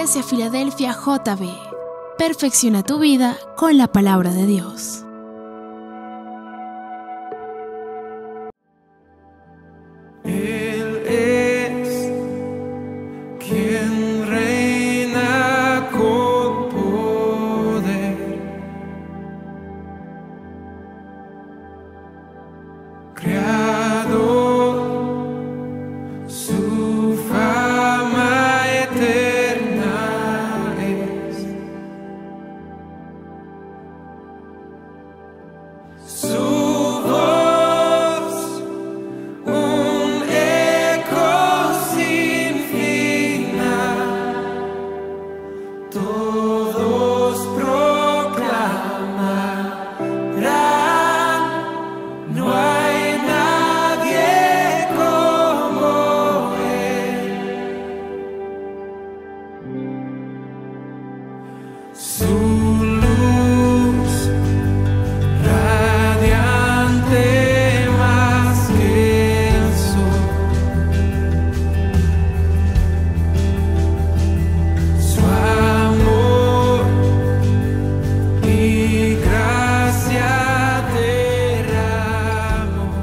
Iglesia Filadelfia JB. Perfecciona tu vida con la palabra de Dios. Él es quien reina con poder, Creador, su fama eterna es, su voz un eco sin final, todos proclamarán, no hay nadie como Él. Su luz radiante más que el sol, su amor y gracia derramó.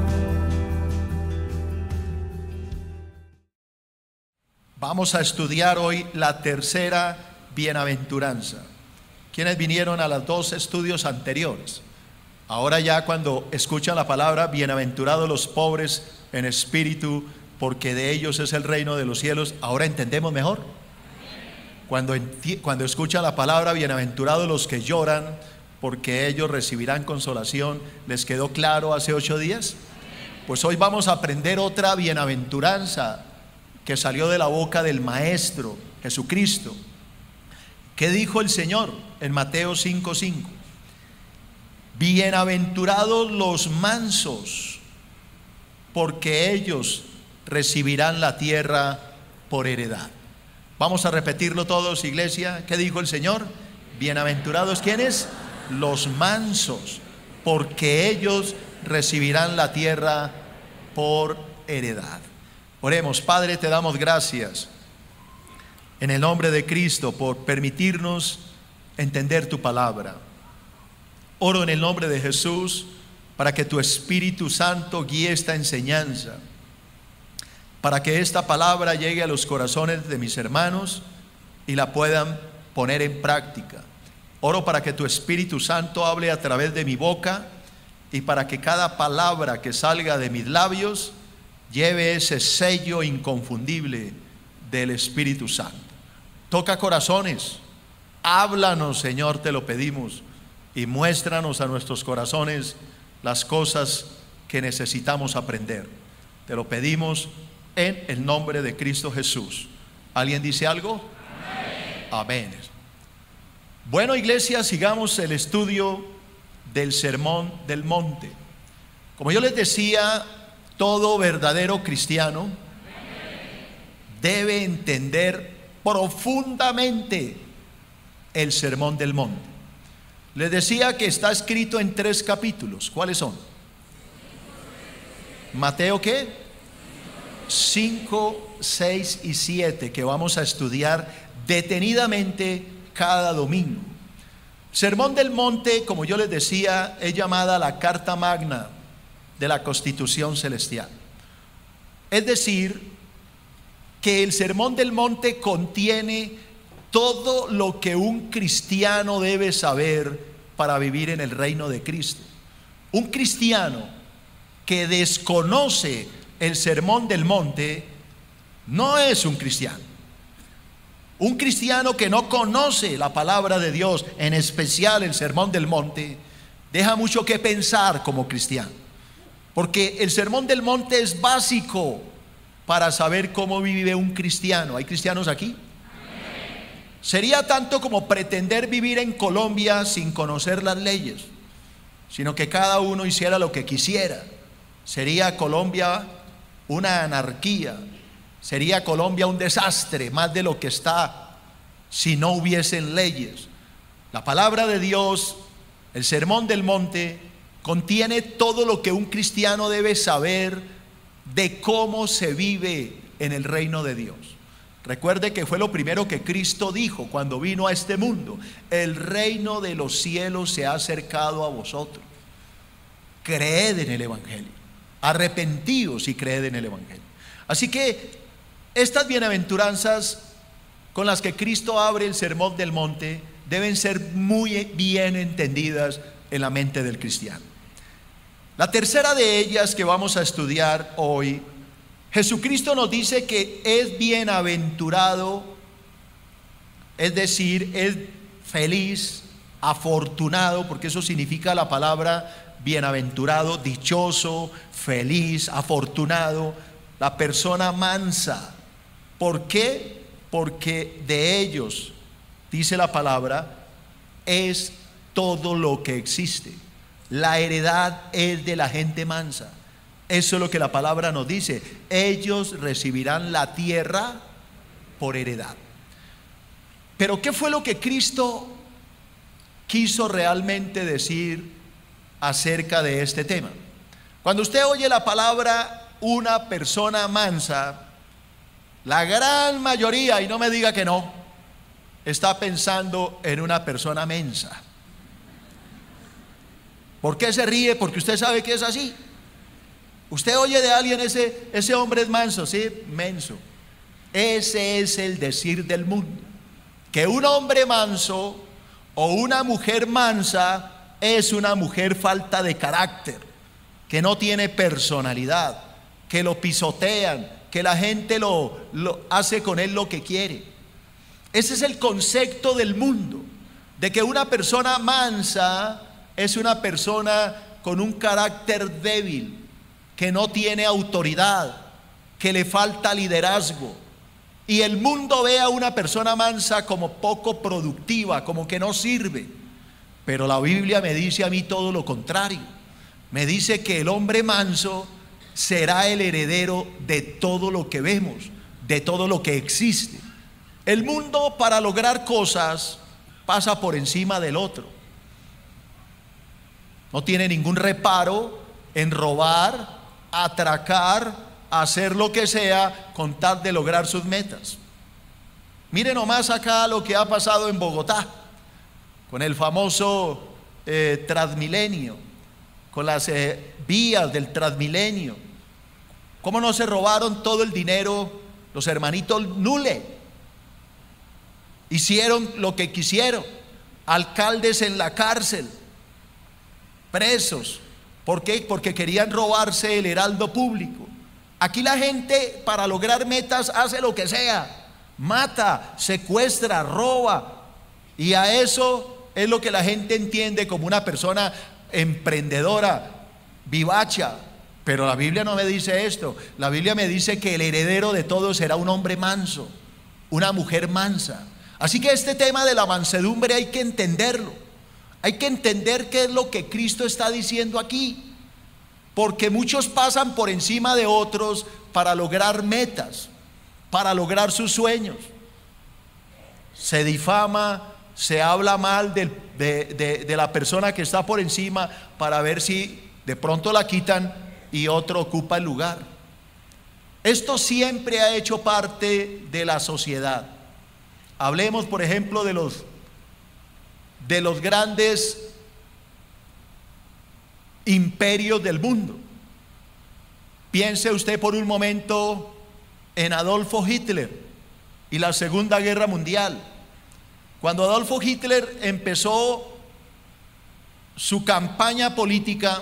Vamos a estudiar hoy la tercera bienaventuranza. ¿Quiénes vinieron a los dos estudios anteriores? Ahora ya cuando escuchan la palabra, bienaventurados los pobres en espíritu, porque de ellos es el reino de los cielos, ¿ahora entendemos mejor? Cuando escuchan la palabra, bienaventurados los que lloran, porque ellos recibirán consolación, ¿les quedó claro hace 8 días? Pues hoy vamos a aprender otra bienaventuranza que salió de la boca del Maestro Jesucristo. ¿Qué dijo el Señor en Mateo 5:5? Bienaventurados los mansos, porque ellos recibirán la tierra por heredad. Vamos a repetirlo todos, iglesia. ¿Qué dijo el Señor? Bienaventurados, ¿quiénes? Los mansos, porque ellos recibirán la tierra por heredad. Oremos. Padre, te damos gracias en el nombre de Cristo por permitirnos entender tu palabra. Oro en el nombre de Jesús para que tu Espíritu Santo guíe esta enseñanza, para que esta palabra llegue a los corazones de mis hermanos y la puedan poner en práctica. Oro para que tu Espíritu Santo hable a través de mi boca y para que cada palabra que salga de mis labios lleve ese sello inconfundible del Espíritu Santo. Toca corazones, háblanos, Señor, te lo pedimos, y muéstranos a nuestros corazones las cosas que necesitamos aprender. Te lo pedimos en el nombre de Cristo Jesús. ¿Alguien dice algo? Amén. Amén. Bueno, iglesia, sigamos el estudio del Sermón del Monte. Como yo les decía, todo verdadero cristiano debe entender profundamente el Sermón del Monte. Les decía que está escrito en 3 capítulos. ¿Cuáles son? Mateo, ¿qué? 5, 6 y 7, que vamos a estudiar detenidamente cada domingo. Sermón del Monte, como yo les decía, es llamada la Carta Magna de la Constitución Celestial. Es decir, que el Sermón del Monte contiene todo lo que un cristiano debe saber para vivir en el reino de Cristo. Un cristiano que desconoce el Sermón del Monte no es un cristiano. Un cristiano que no conoce la palabra de Dios, en especial el Sermón del Monte, deja mucho que pensar como cristiano. Porque el Sermón del Monte es básico para saber cómo vive un cristiano. ¿Hay cristianos aquí? Sería tanto como pretender vivir en Colombia sin conocer las leyes, sino que cada uno hiciera lo que quisiera. Sería Colombia una anarquía, sería Colombia un desastre, más de lo que está, si no hubiesen leyes. La palabra de Dios, el Sermón del Monte, contiene todo lo que un cristiano debe saber de cómo se vive en el reino de Dios. Recuerde que fue lo primero que Cristo dijo cuando vino a este mundo: el reino de los cielos se ha acercado a vosotros. Creed en el Evangelio, arrepentíos y creed en el Evangelio. Así que estas bienaventuranzas con las que Cristo abre el Sermón del Monte deben ser muy bien entendidas en la mente del cristiano. La tercera de ellas que vamos a estudiar hoy, Jesucristo nos dice que es bienaventurado, es decir, es feliz, afortunado, porque eso significa la palabra bienaventurado, dichoso, feliz, afortunado, la persona mansa. ¿Por qué? Porque de ellos, dice la palabra, es todo lo que existe. La heredad es de la gente mansa. Eso es lo que la palabra nos dice: ellos recibirán la tierra por heredad. Pero ¿qué fue lo que Cristo quiso realmente decir acerca de este tema? Cuando usted oye la palabra una persona mansa, la gran mayoría, y no me diga que no, está pensando en una persona mensa. ¿Por qué se ríe? Porque usted sabe que es así. Usted oye de alguien: ese hombre es manso. Sí, menso. Ese es el decir del mundo, que un hombre manso o una mujer mansa es una mujer falta de carácter, que no tiene personalidad, que lo pisotean, que la gente lo hace con él lo que quiere. Ese es el concepto del mundo, de que una persona mansa es una persona con un carácter débil, que no tiene autoridad, que le falta liderazgo. Y el mundo ve a una persona mansa como poco productiva, como que no sirve. Pero la Biblia me dice a mí todo lo contrario. Me dice que el hombre manso será el heredero de todo lo que vemos, de todo lo que existe. El mundo, para lograr cosas, pasa por encima del otro. No tiene ningún reparo en robar, atracar, hacer lo que sea con tal de lograr sus metas. Mire nomás acá lo que ha pasado en Bogotá con el famoso Transmilenio, con las vías del Transmilenio. ¿Cómo no se robaron todo el dinero los hermanitos Nule? Hicieron lo que quisieron. Alcaldes en la cárcel, presos. ¿Por qué? Porque querían robarse el heraldo público. Aquí la gente, para lograr metas, hace lo que sea: mata, secuestra, roba. Y a eso es lo que la gente entiende como una persona emprendedora, vivacha. Pero la Biblia no me dice esto. La Biblia me dice que el heredero de todo será un hombre manso, una mujer mansa. Así que este tema de la mansedumbre hay que entenderlo. Hay que entender qué es lo que Cristo está diciendo aquí, porque muchos pasan por encima de otros para lograr metas, para lograr sus sueños. Se difama, se habla mal de la persona que está por encima para ver si de pronto la quitan y otro ocupa el lugar. Esto siempre ha hecho parte de la sociedad. Hablemos, por ejemplo, de los grandes imperios del mundo. Piense usted por un momento en Adolfo Hitler y la Segunda Guerra Mundial. Cuando Adolfo Hitler empezó su campaña política,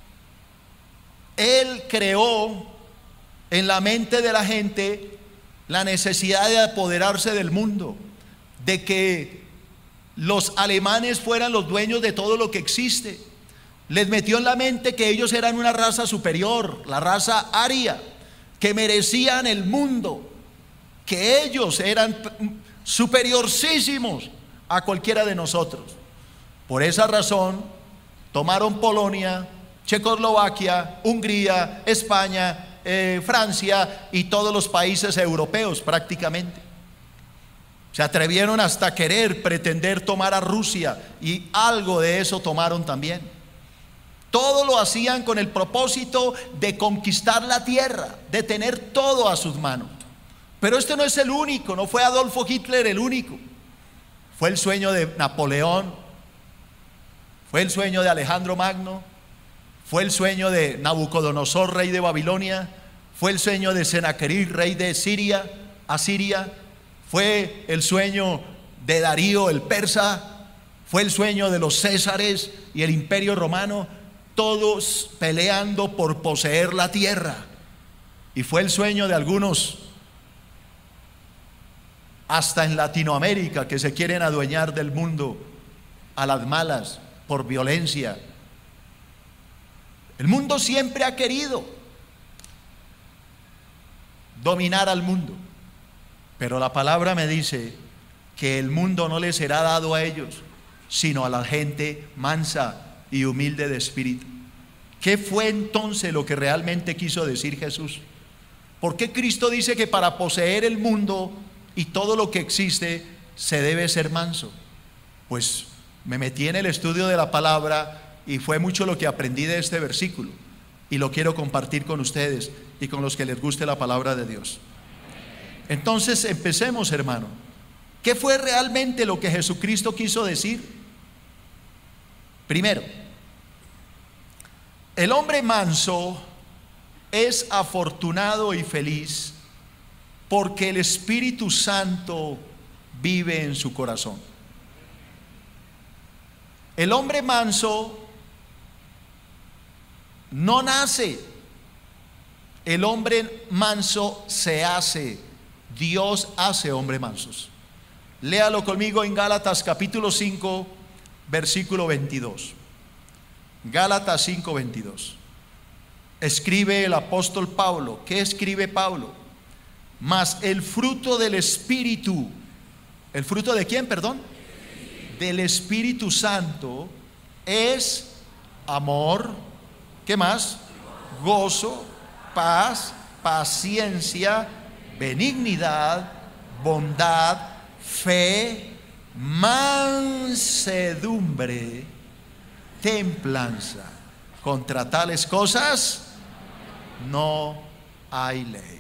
él creó en la mente de la gente la necesidad de apoderarse del mundo, de que los alemanes fueran los dueños de todo lo que existe. Les metió en la mente que ellos eran una raza superior, la raza aria, que merecían el mundo, que ellos eran superiorcísimos a cualquiera de nosotros. Por esa razón tomaron Polonia, Checoslovaquia, Hungría, España, Francia y todos los países europeos prácticamente. Se atrevieron hasta querer pretender tomar a Rusia, y algo de eso tomaron también. Todo lo hacían con el propósito de conquistar la tierra, de tener todo a sus manos. Pero este no es el único, no fue Adolfo Hitler el único. Fue el sueño de Napoleón, fue el sueño de Alejandro Magno, fue el sueño de Nabucodonosor, rey de Babilonia, fue el sueño de Senaquerib, rey de Asiria, fue el sueño de Darío el persa, fue el sueño de los Césares y el imperio romano, todos peleando por poseer la tierra. Y fue el sueño de algunos, hasta en Latinoamérica, que se quieren adueñar del mundo a las malas, por violencia. El mundo siempre ha querido dominar al mundo, pero la palabra me dice que el mundo no les será dado a ellos, sino a la gente mansa y humilde de espíritu. ¿Qué fue entonces lo que realmente quiso decir Jesús? ¿Por qué Cristo dice que para poseer el mundo y todo lo que existe se debe ser manso? Pues me metí en el estudio de la palabra y fue mucho lo que aprendí de este versículo, y lo quiero compartir con ustedes y con los que les guste la palabra de Dios. Entonces empecemos, hermano. ¿Qué fue realmente lo que Jesucristo quiso decir? Primero, el hombre manso es afortunado y feliz porque el Espíritu Santo vive en su corazón. El hombre manso no nace, el hombre manso se hace. Dios hace hombres mansos. Léalo conmigo en Gálatas capítulo 5, versículo 22. Gálatas 5, 22. Escribe el apóstol Pablo. ¿Qué escribe Pablo? Mas el fruto del Espíritu. ¿El fruto de quién, perdón? Del Espíritu Santo es amor. ¿Qué más? Gozo, paz, paciencia, benignidad, bondad, fe, mansedumbre, templanza. Contra tales cosas no hay ley.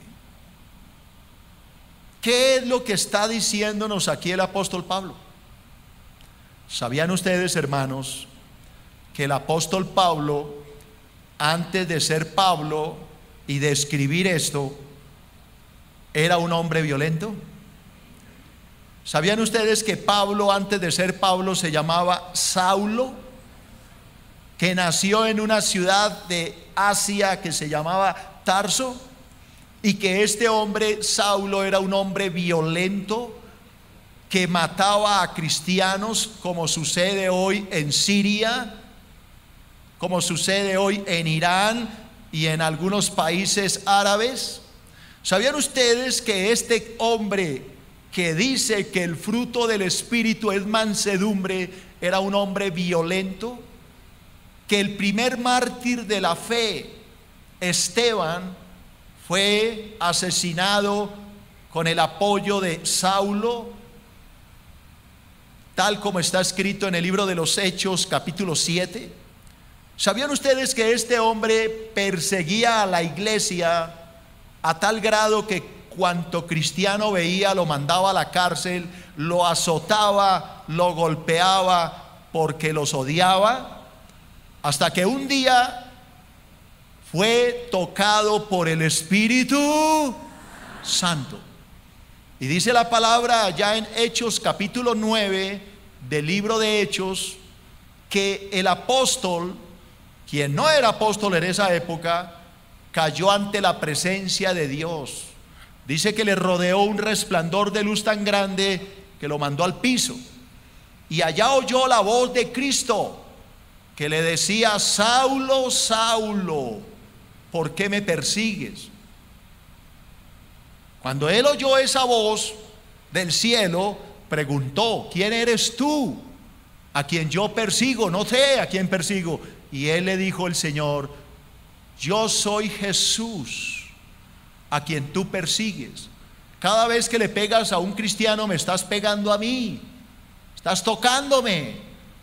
¿Qué es lo que está diciéndonos aquí el apóstol Pablo? ¿Sabían ustedes, hermanos, que el apóstol Pablo, antes de ser Pablo y de escribir esto, era un hombre violento? ¿Sabían ustedes que Pablo, antes de ser Pablo, se llamaba Saulo? Que nació en una ciudad de Asia que se llamaba Tarso, y que este hombre, Saulo, era un hombre violento que mataba a cristianos, como sucede hoy en Siria, como sucede hoy en Irán y en algunos países árabes. ¿Sabían ustedes que este hombre que dice que el fruto del Espíritu es mansedumbre era un hombre violento? Que el primer mártir de la fe, Esteban, fue asesinado con el apoyo de Saulo, tal como está escrito en el libro de los Hechos, capítulo 7. ¿Sabían ustedes que este hombre perseguía a la iglesia a tal grado que cuanto cristiano veía lo mandaba a la cárcel, lo azotaba, lo golpeaba porque los odiaba? Hasta que un día fue tocado por el Espíritu Santo. Y dice la palabra ya en Hechos capítulo 9 del libro de Hechos, que el apóstol, quien no era apóstol en esa época, cayó ante la presencia de Dios. Dice que le rodeó un resplandor de luz tan grande que lo mandó al piso. Y allá oyó la voz de Cristo que le decía: Saulo, Saulo, ¿por qué me persigues? Cuando él oyó esa voz del cielo, preguntó: ¿quién eres tú? A quien yo persigo. No sé a quién persigo. Y él le dijo, el Señor: yo soy Jesús, a quien tú persigues. Cada vez que le pegas a un cristiano, me estás pegando a mí, estás tocándome.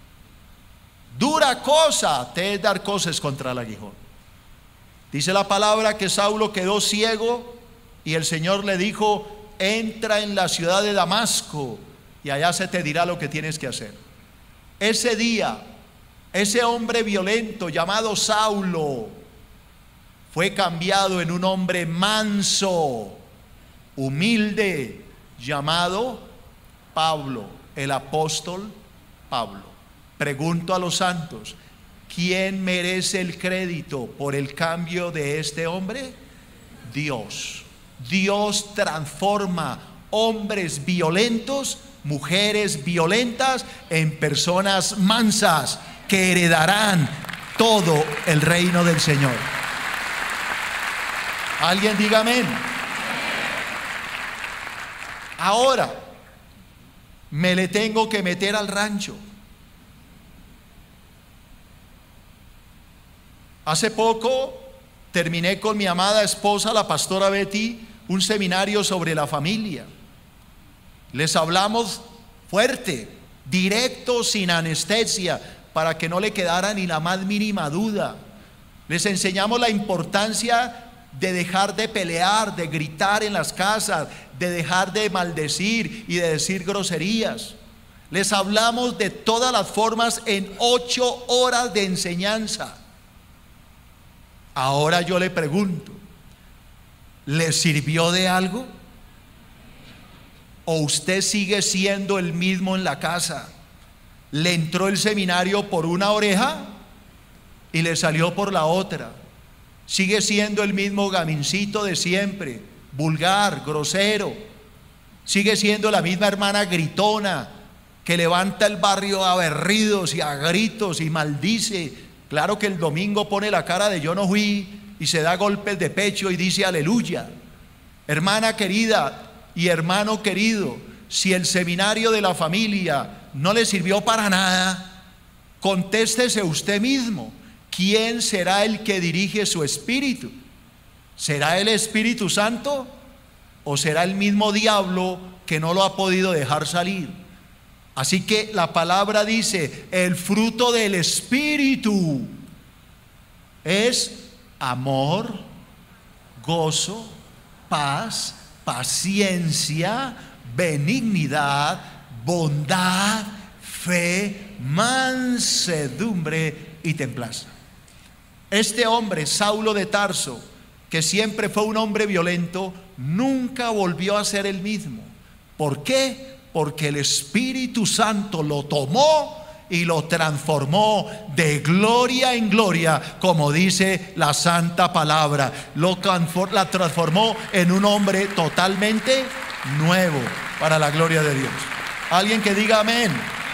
Dura cosa te es dar cosas contra el aguijón. Dice la palabra que Saulo quedó ciego y el Señor le dijo: entra en la ciudad de Damasco y allá se te dirá lo que tienes que hacer. Ese día, ese hombre violento llamado Saulo fue cambiado en un hombre manso, humilde, llamado Pablo, el apóstol Pablo. Pregunto a los santos, ¿quién merece el crédito por el cambio de este hombre? Dios. Dios transforma hombres violentos, mujeres violentas, en personas mansas que heredarán todo el reino del Señor. Alguien diga amén. Ahora me le tengo que meter al rancho. Hace poco terminé con mi amada esposa, la pastora Betty, un seminario sobre la familia. Les hablamos fuerte, directo, sin anestesia, para que no le quedara ni la más mínima duda. Les enseñamos la importancia de dejar de pelear, de gritar en las casas, de dejar de maldecir y de decir groserías. Les hablamos de todas las formas en 8 horas de enseñanza. Ahora yo le pregunto, ¿le sirvió de algo? ¿O usted sigue siendo el mismo en la casa? ¿Le entró el seminario por una oreja y le salió por la otra? ¿Sigue siendo el mismo gamincito de siempre, vulgar, grosero? ¿Sigue siendo la misma hermana gritona que levanta el barrio a berridos y a gritos y maldice? Claro que el domingo pone la cara de yo no fui y se da golpes de pecho y dice aleluya. Hermana querida y hermano querido, si el seminario de la familia no le sirvió para nada, contéstese usted mismo. ¿Quién será el que dirige su espíritu? ¿Será el Espíritu Santo o será el mismo diablo que no lo ha podido dejar salir? Así que la palabra dice, el fruto del Espíritu es amor, gozo, paz, paciencia, benignidad, bondad, fe, mansedumbre y templanza. Este hombre, Saulo de Tarso, que siempre fue un hombre violento, nunca volvió a ser el mismo. ¿Por qué? Porque el Espíritu Santo lo tomó y lo transformó de gloria en gloria, como dice la santa palabra. La transformó en un hombre totalmente nuevo para la gloria de Dios. Alguien que diga amén.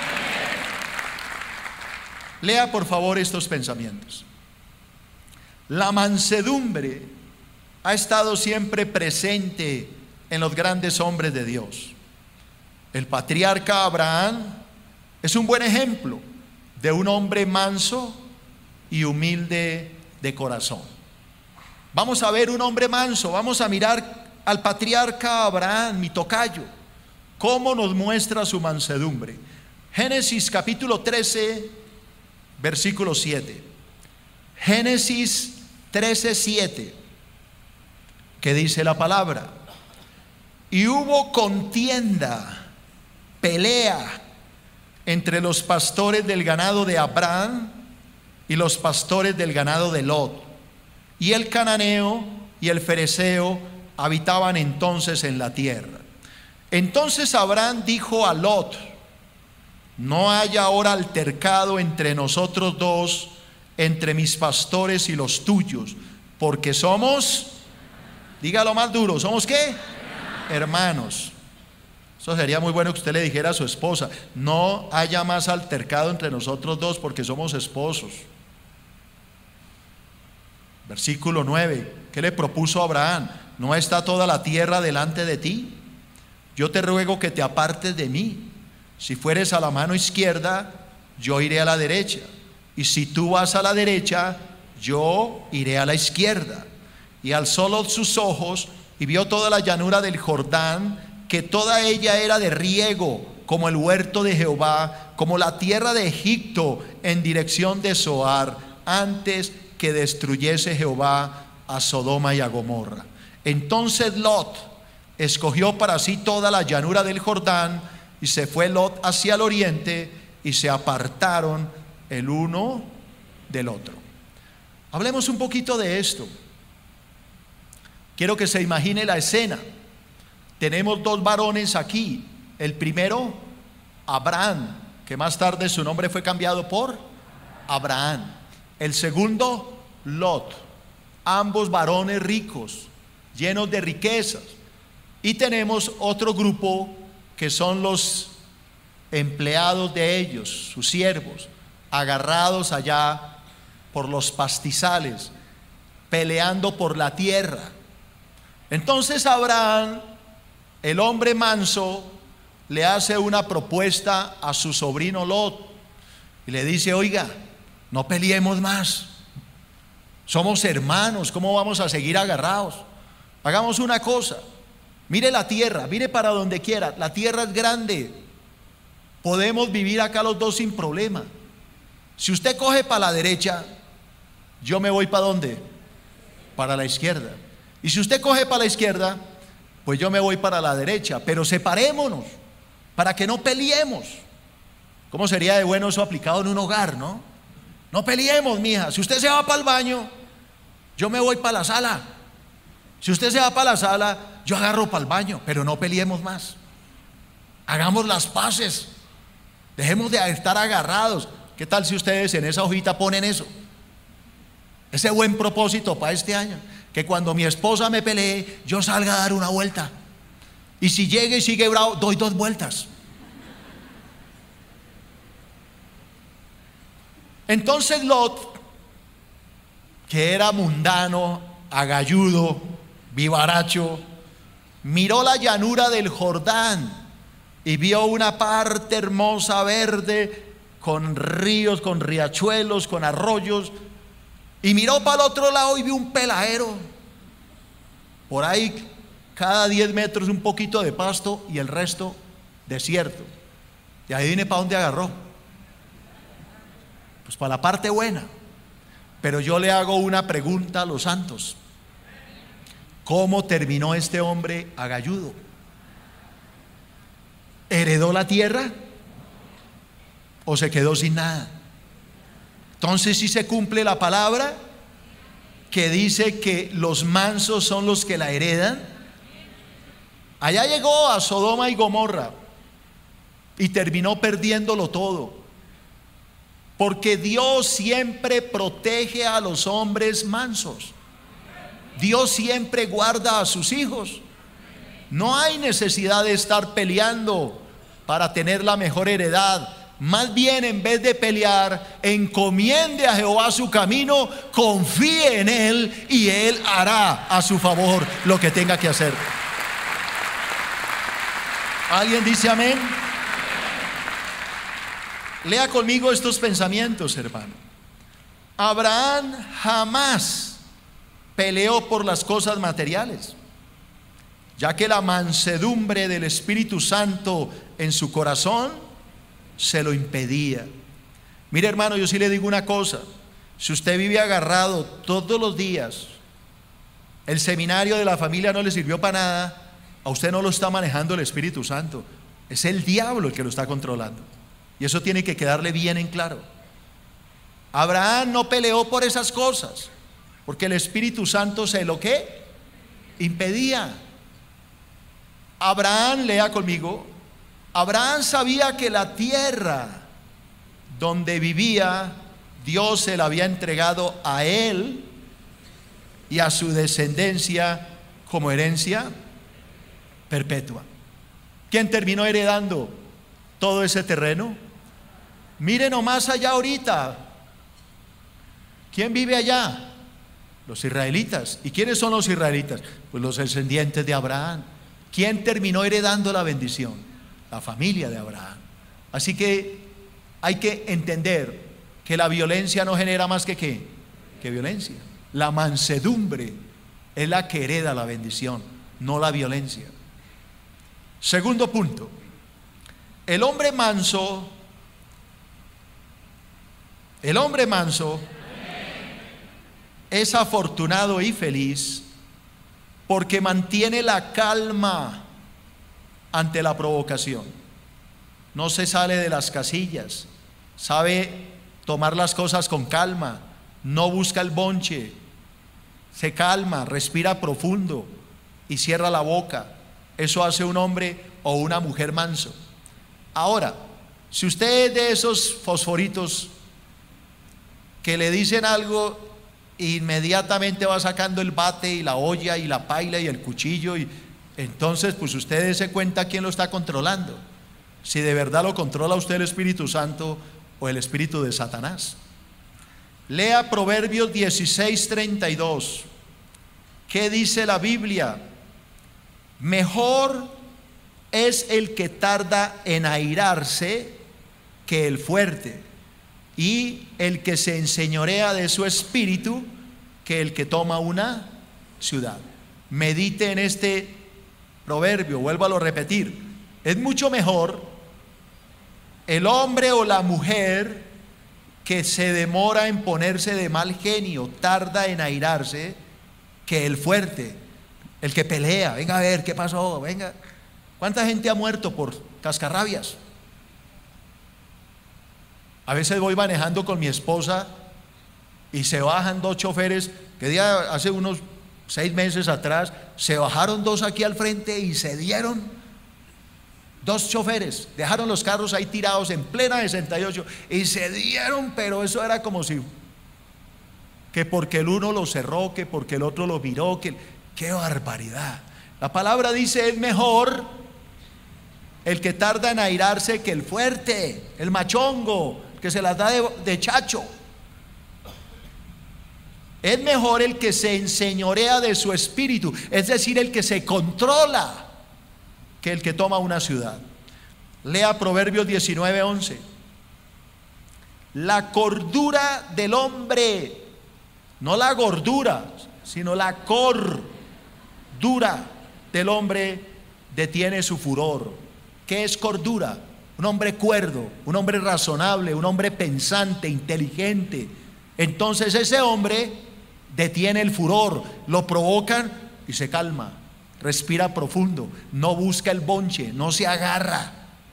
Lea por favor estos pensamientos. La mansedumbre ha estado siempre presente en los grandes hombres de Dios. El patriarca Abraham es un buen ejemplo de un hombre manso y humilde de corazón. Vamos a ver un hombre manso, vamos a mirar al patriarca Abraham, mi tocayo, cómo nos muestra su mansedumbre. Génesis capítulo 13, versículo 7. Génesis 13, 7, que dice la palabra: y hubo contienda, pelea entre los pastores del ganado de Abraham y los pastores del ganado de Lot. Y el cananeo y el fereceo habitaban entonces en la tierra. Entonces Abraham dijo a Lot: no haya ahora altercado entre nosotros dos, entre mis pastores y los tuyos, porque somos, dígalo más duro, ¿somos qué? Hermanos. Eso sería muy bueno que usted le dijera a su esposa: no haya más altercado entre nosotros dos, porque somos esposos. Versículo 9, ¿qué le propuso Abraham? ¿No está toda la tierra delante de ti? Yo te ruego que te apartes de mí. Si fueres a la mano izquierda, yo iré a la derecha, y si tú vas a la derecha, yo iré a la izquierda. Y alzó sus ojos y vio toda la llanura del Jordán, que toda ella era de riego, como el huerto de Jehová, como la tierra de Egipto en dirección de Zoar, antes que destruyese Jehová a Sodoma y a Gomorra. Entonces Lot escogió para sí toda la llanura del Jordán, y se fue Lot hacia el oriente, y se apartaron el uno del otro. Hablemos un poquito de esto. Quiero que se imagine la escena. Tenemos dos varones aquí. El primero, Abraham, que más tarde su nombre fue cambiado por Abraham. El segundo, Lot. Ambos varones ricos, llenos de riquezas. Y tenemos otro grupo que son los empleados de ellos, sus siervos, agarrados allá por los pastizales, peleando por la tierra. Entonces Abraham, el hombre manso, le hace una propuesta a su sobrino Lot y le dice: oiga, no peleemos más, somos hermanos, ¿cómo vamos a seguir agarrados? Hagamos una cosa, mire la tierra, mire para donde quiera, la tierra es grande, podemos vivir acá los dos sin problema. Si usted coge para la derecha, yo me voy ¿para dónde? Para la izquierda. Y si usted coge para la izquierda, pues yo me voy para la derecha. Pero separémonos para que no peleemos. ¿Cómo sería de bueno eso aplicado en un hogar, no? No peleemos, mija. Si usted se va para el baño, yo me voy para la sala. Si usted se va para la sala, yo agarro para el baño. Pero no peleemos más. Hagamos las paces. Dejemos de estar agarrados. ¿Qué tal si ustedes en esa hojita ponen eso? Ese buen propósito para este año, que cuando mi esposa me pelee, yo salga a dar una vuelta, y si llega y sigue bravo, doy 2 vueltas. Entonces Lot, que era mundano, agalludo, vivaracho, miró la llanura del Jordán y vio una parte hermosa, verde, con ríos, con riachuelos, con arroyos. Y miró para el otro lado y vio un peladero. Por ahí, cada 10 metros un poquito de pasto y el resto desierto. Y ahí viene para dónde agarró. Pues para la parte buena. Pero yo le hago una pregunta a los santos: ¿cómo terminó este hombre agalludo? ¿Heredó la tierra o se quedó sin nada? Entonces sí se cumple la palabra que dice que los mansos son los que la heredan. Allá llegó a Sodoma y Gomorra y terminó perdiéndolo todo, porque Dios siempre protege a los hombres mansos. Dios siempre guarda a sus hijos. No hay necesidad de estar peleando para tener la mejor heredad. Más bien, en vez de pelear, encomiende a Jehová su camino, confíe en Él y Él hará a su favor lo que tenga que hacer. ¿Alguien dice amén? Lea conmigo estos pensamientos, hermano. Abraham jamás peleó por las cosas materiales, ya que la mansedumbre del Espíritu Santo en su corazón se lo impedía. Mire, hermano, yo sí le digo una cosa: si usted vive agarrado todos los días, el seminario de la familia no le sirvió para nada, a usted no lo está manejando el Espíritu Santo, es el diablo el que lo está controlando, y eso tiene que quedarle bien en claro. Abraham no peleó por esas cosas, porque el Espíritu Santo se lo ¿qué? Impedía. Abraham, lea conmigo, Abraham sabía que la tierra donde vivía, Dios se la había entregado a él y a su descendencia como herencia perpetua. ¿Quién terminó heredando todo ese terreno? Miren nomás allá ahorita. ¿Quién vive allá? Los israelitas. ¿Y quiénes son los israelitas? Pues los descendientes de Abraham. ¿Quién terminó heredando la bendición? La familia de Abraham. Así que hay que entender que la violencia no genera más que ¿qué? Que violencia. La mansedumbre es la que hereda la bendición, no la violencia. Segundo punto: el hombre manso es afortunado y feliz porque mantiene la calma ante la provocación. No se sale de las casillas, sabe tomar las cosas con calma, no busca el bonche, se calma, respira profundo y cierra la boca. Eso hace un hombre o una mujer manso. Ahora, si usted es de esos fosforitos que le dicen algo, inmediatamente va sacando el bate y la olla y la paila y el cuchillo, y entonces pues usted se cuenta quién lo está controlando, si de verdad lo controla usted el Espíritu Santo o el espíritu de Satanás. Lea Proverbios 16:32. ¿Qué dice la Biblia? Mejor es el que tarda en airarse que el fuerte, y el que se enseñorea de su espíritu que el que toma una ciudad. Medite en este proverbio, vuélvalo a repetir. Es mucho mejor el hombre o la mujer que se demora en ponerse de mal genio, tarda en airarse, que el fuerte, el que pelea. Venga a ver qué pasó, venga. ¿Cuánta gente ha muerto por cascarrabias? A veces voy manejando con mi esposa y se bajan dos choferes, que hace unos 6 meses atrás se bajaron dos aquí al frente y se dieron. Dos choferes dejaron los carros ahí tirados en plena 68 y se dieron, pero eso era como si que porque el uno lo cerró, que porque el otro lo miró, qué barbaridad. La palabra dice: es mejor el que tarda en airarse que el fuerte, el machongo, que se las da de chacho. Es mejor el que se enseñorea de su espíritu, es decir, el que se controla, que el que toma una ciudad. Lea Proverbios 19:11. La cordura del hombre, no la gordura, sino la cordura del hombre detiene su furor. ¿Qué es cordura? Un hombre cuerdo, un hombre razonable, un hombre pensante, inteligente. Entonces ese hombre detiene el furor, lo provocan y se calma, respira profundo, no busca el bonche, no se agarra.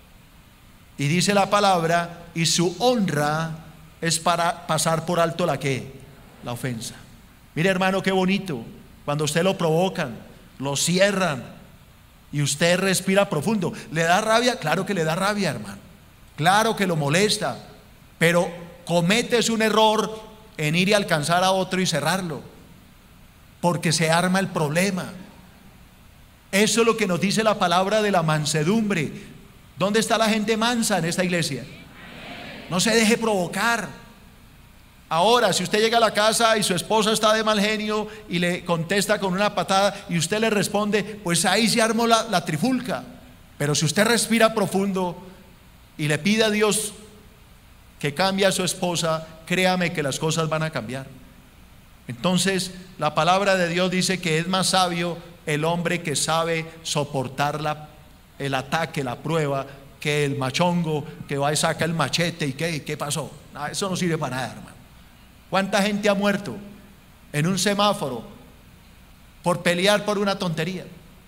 Y dice la palabra: y su honra es para pasar por alto la ofensa. Mire, hermano, qué bonito cuando usted lo provocan, lo cierran y usted respira profundo. ¿Le da rabia? Claro que le da rabia, hermano, claro que lo molesta, pero cometes un error en ir y alcanzar a otro y cerrarlo, porque se arma el problema. Eso es lo que nos dice la palabra de la mansedumbre. ¿Dónde está la gente mansa en esta iglesia? No se deje provocar. Ahora, si usted llega a la casa y su esposa está de mal genio y le contesta con una patada y usted le responde, pues ahí se armó la trifulca. Pero si usted respira profundo y le pide a Dios que cambie a su esposa, créame que las cosas van a cambiar. Entonces, la palabra de Dios dice que es más sabio el hombre que sabe soportar el ataque, la prueba, que el machongo que va y saca el machete y ¿qué pasó? Eso no sirve para nada, hermano. ¿Cuánta gente ha muerto en un semáforo por pelear por una tontería?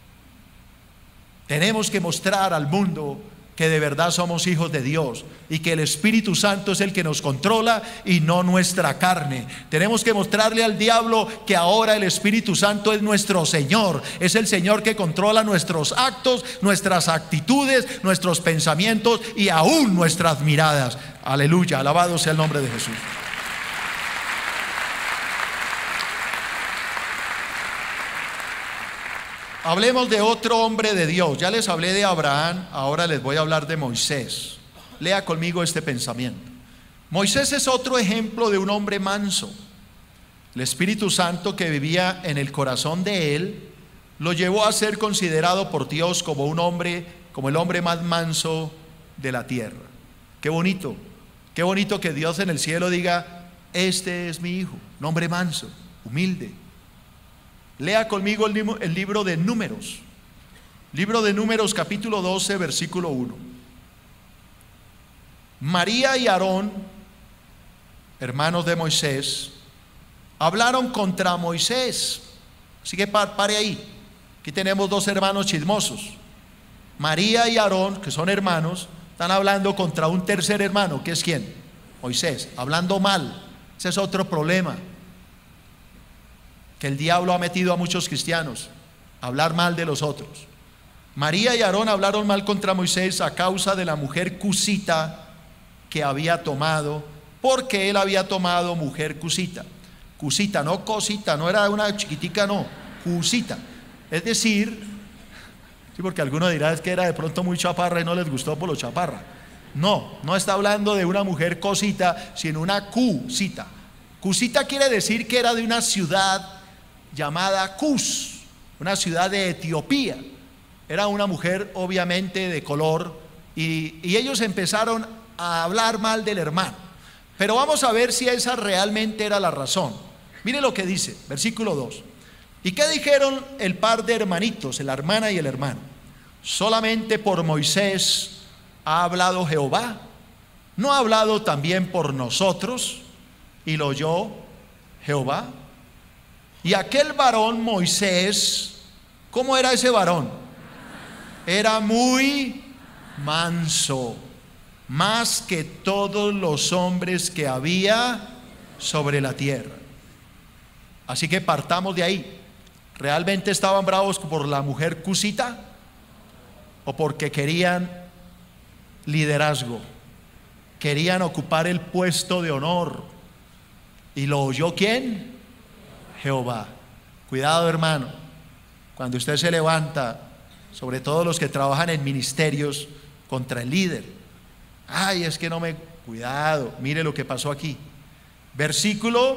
Tenemos que mostrar al mundo que de verdad somos hijos de Dios y que el Espíritu Santo es el que nos controla y no nuestra carne. Tenemos que mostrarle al diablo que ahora el Espíritu Santo es nuestro Señor, es el Señor que controla nuestros actos, nuestras actitudes, nuestros pensamientos y aún nuestras miradas. Aleluya, alabado sea el nombre de Jesús. Hablemos de otro hombre de Dios. Ya les hablé de Abraham, ahora les voy a hablar de Moisés. Lea conmigo este pensamiento. Moisés es otro ejemplo de un hombre manso. El Espíritu Santo que vivía en el corazón de él lo llevó a ser considerado por Dios como un hombre, como el hombre más manso de la tierra. Qué bonito que Dios en el cielo diga: este es mi hijo, un hombre manso, humilde. Lea conmigo el libro de Números. Libro de Números, capítulo 12, versículo 1. María y Aarón, hermanos de Moisés, hablaron contra Moisés Así que pare ahí. Aquí tenemos dos hermanos chismosos. María y Aarón, que son hermanos, están hablando contra un tercer hermano, ¿que es quién? Moisés, hablando mal. Ese es otro problema que el diablo ha metido a muchos cristianos, hablar mal de los otros. María y Aarón hablaron mal contra Moisés a causa de la mujer cusita que había tomado, porque él había tomado mujer cusita. Cusita, no cosita, no era una chiquitica, no, cusita. Es decir, sí, porque alguno dirá es que era de pronto muy chaparra y no les gustó por lo chaparra. No, no está hablando de una mujer cosita, sino una cusita. Cusita quiere decir que era de una ciudad llamada Cus, una ciudad de Etiopía. Era una mujer obviamente de color y ellos empezaron a hablar mal del hermano. Pero vamos a ver si esa realmente era la razón. Mire lo que dice, versículo 2. ¿Y qué dijeron el par de hermanitos, la hermana y el hermano? Solamente por Moisés ha hablado Jehová, ¿no ha hablado también por nosotros? Y lo oyó Jehová. Y aquel varón Moisés, ¿cómo era ese varón? Era muy manso, más que todos los hombres que había sobre la tierra. Así que partamos de ahí. ¿Realmente estaban bravos por la mujer cusita? ¿O porque querían liderazgo? Querían ocupar el puesto de honor. ¿Y lo oyó quién? Jehová. Cuidado, hermano, cuando usted se levanta, sobre todo los que trabajan en ministerios, contra el líder. Ay, es que no me... Cuidado, mire lo que pasó aquí. Versículo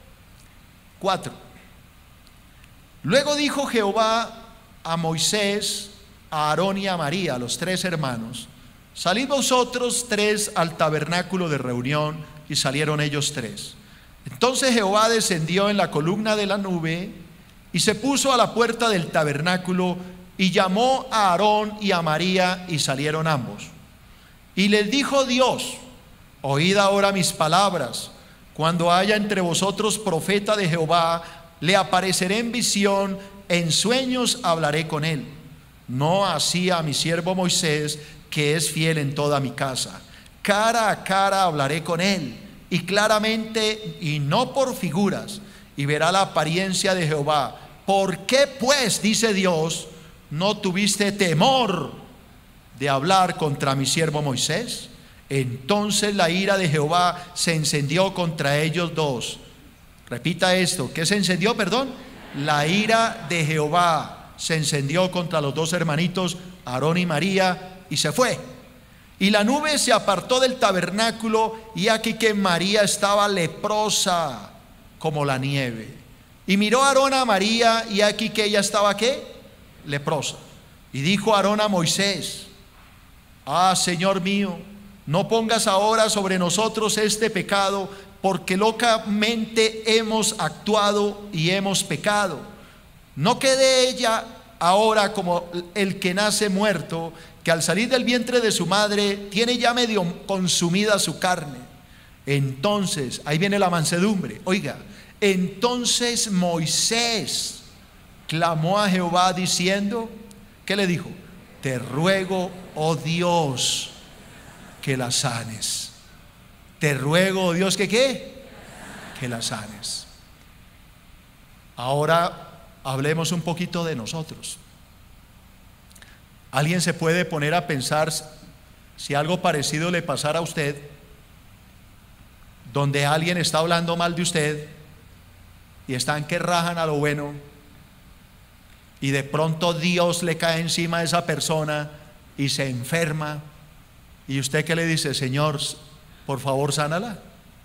4. Luego dijo Jehová a Moisés, a Aarón y a María, los tres hermanos: salid vosotros tres al tabernáculo de reunión. Y salieron ellos tres. Entonces Jehová descendió en la columna de la nube y se puso a la puerta del tabernáculo y llamó a Aarón y a María, y salieron ambos. Y les dijo Dios: oíd ahora mis palabras. Cuando haya entre vosotros profeta de Jehová, le apareceré en visión, en sueños hablaré con él. No así a mi siervo Moisés, que es fiel en toda mi casa. Cara a cara hablaré con él, y claramente, y no por figuras, y verá la apariencia de Jehová. ¿Por qué pues, dice Dios, no tuviste temor de hablar contra mi siervo Moisés? Entonces la ira de Jehová se encendió contra ellos dos. Repita esto, ¿qué se encendió, perdón? La ira de Jehová se encendió contra los dos hermanitos, Aarón y María, y se fue. Y la nube se apartó del tabernáculo, y aquí que María estaba leprosa como la nieve. Y miró Aarón a María, y aquí que ella estaba ¿qué? Leprosa. Y dijo Aarón a Moisés: ah, Señor mío, no pongas ahora sobre nosotros este pecado, porque locamente hemos actuado y hemos pecado. No quede ella ahora como el que nace muerto, que al salir del vientre de su madre tiene ya medio consumida su carne. Entonces, ahí viene la mansedumbre. Oiga, entonces Moisés clamó a Jehová diciendo, ¿qué le dijo? Te ruego, oh Dios, que la sanes. Te ruego, oh Dios, que ¿qué? Que la sanes. Ahora hablemos un poquito de nosotros. ¿Alguien se puede poner a pensar si algo parecido le pasara a usted, donde alguien está hablando mal de usted y están que rajan a lo bueno, y de pronto Dios le cae encima a esa persona y se enferma, y usted qué le dice? Señor, por favor, sánala?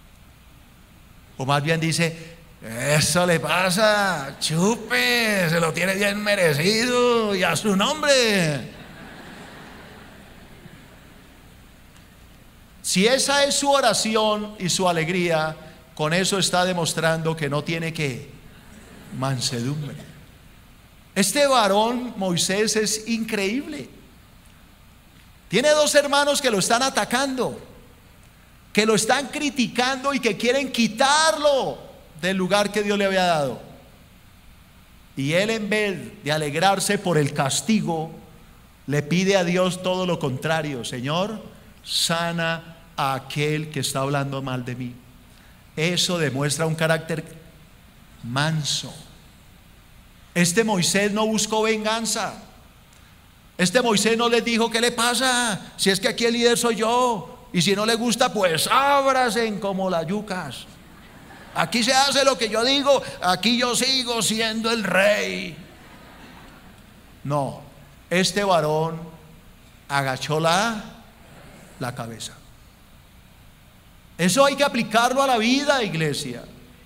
O más bien dice, eso le pasa, chupe, se lo tiene bien merecido y a su nombre. Si esa es su oración y su alegría, con eso está demostrando que no tiene que mansedumbre. Este varón Moisés es increíble. Tiene dos hermanos que lo están atacando, que lo están criticando y que quieren quitarlo del lugar que Dios le había dado. Y él, en vez de alegrarse por el castigo, le pide a Dios todo lo contrario: Señor, sana a aquel que está hablando mal de mí. Eso demuestra un carácter manso. Este Moisés no buscó venganza. Este Moisés no les dijo: ¿qué le pasa? Si es que aquí el líder soy yo, y si no le gusta, pues ábrasen como las yucas. Aquí se hace lo que yo digo, aquí yo sigo siendo el rey. No, este varón agachó la cabeza. Eso hay que aplicarlo a la vida, iglesia.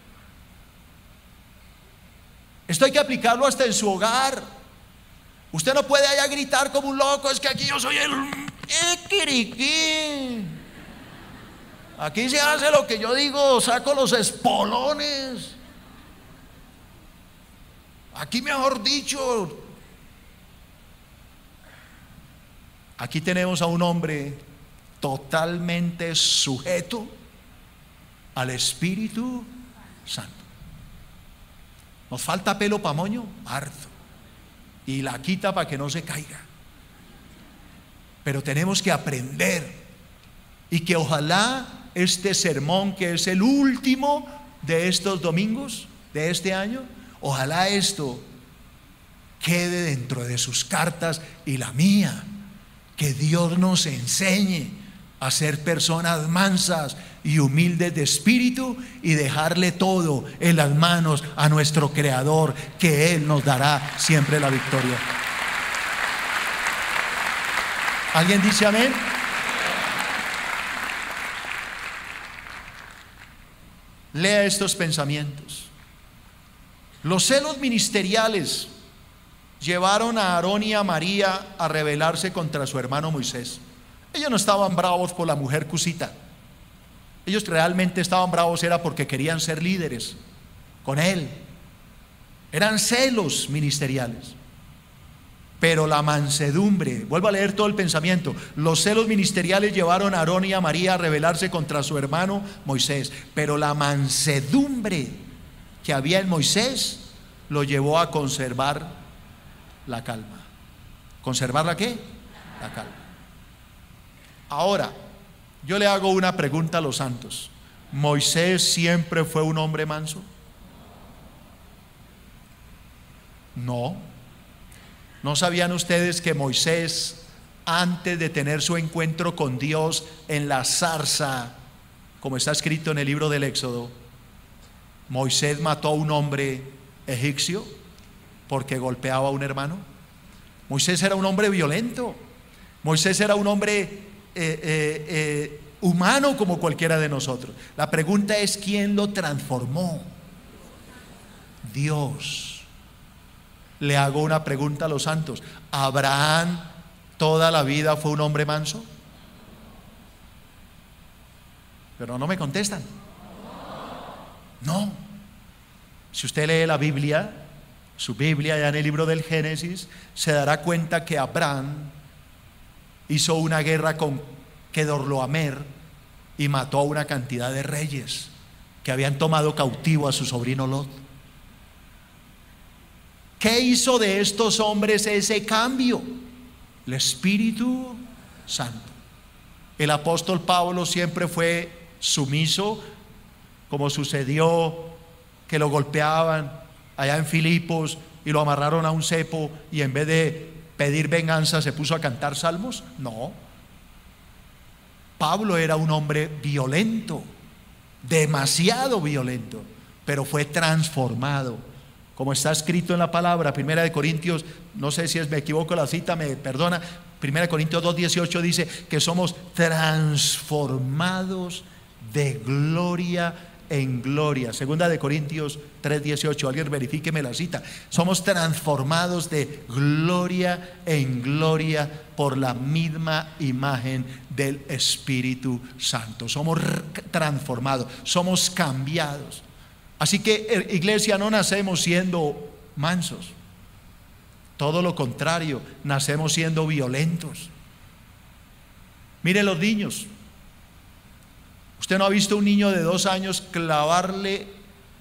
Esto hay que aplicarlo hasta en su hogar. Usted no puede allá gritar como un loco: es que aquí yo soy el equiriquí. Aquí se hace lo que yo digo, saco los espolones. Aquí, mejor dicho. Aquí tenemos a un hombre totalmente sujeto al Espíritu Santo. Nos falta pelo pa' moño, harto, y la quita para que no se caiga. Pero tenemos que aprender, y que ojalá este sermón, que es el último de estos domingos de este año, ojalá esto quede dentro de sus cartas y la mía. Que Dios nos enseñe a ser personas mansas y humildes de espíritu, y dejarle todo en las manos a nuestro Creador, que Él nos dará siempre la victoria. ¿Alguien dice amén? Lea estos pensamientos. Los celos ministeriales llevaron a Aarón y a María a rebelarse contra su hermano Moisés. Ellos no estaban bravos por la mujer cusita. Ellos realmente estaban bravos era porque querían ser líderes con él. Eran celos ministeriales. Pero la mansedumbre, vuelvo a leer todo el pensamiento. Los celos ministeriales llevaron a Aarón y a María a rebelarse contra su hermano Moisés. Pero la mansedumbre que había en Moisés lo llevó a conservar la calma. ¿Conservar la qué? La calma. Ahora, yo le hago una pregunta a los santos. ¿Moisés siempre fue un hombre manso? No. ¿No sabían ustedes que Moisés, antes de tener su encuentro con Dios en la zarza, como está escrito en el libro del Éxodo, Moisés mató a un hombre egipcio porque golpeaba a un hermano? Moisés era un hombre violento. Moisés era un hombre humano como cualquiera de nosotros. La pregunta es: ¿quién lo transformó? Dios. Le hago una pregunta a los santos: ¿Abraham toda la vida fue un hombre manso? Pero no me contestan. No. Si usted lee la Biblia, su Biblia, ya en el libro del Génesis, se dará cuenta que Abraham hizo una guerra con Kedorlaomer y mató a una cantidad de reyes que habían tomado cautivo a su sobrino Lot. ¿Qué hizo de estos hombres ese cambio? El Espíritu Santo. El apóstol Pablo siempre fue sumiso, como sucedió que lo golpeaban allá en Filipos y lo amarraron a un cepo, y en vez de pedir venganza se puso a cantar salmos. No. Pablo era un hombre violento, demasiado violento, pero fue transformado, como está escrito en la palabra. Primera de Corintios, no sé si me equivoco la cita, me perdona. Primera de Corintios 2:18 dice que somos transformados de gloria en gloria. Segunda de Corintios 3:18, alguien verifíqueme la cita. Somos transformados de gloria en gloria por la misma imagen del Espíritu Santo. Somos transformados, somos cambiados. Así que, iglesia, no nacemos siendo mansos. Todo lo contrario, nacemos siendo violentos. Mire los niños. ¿Usted no ha visto un niño de 2 años clavarle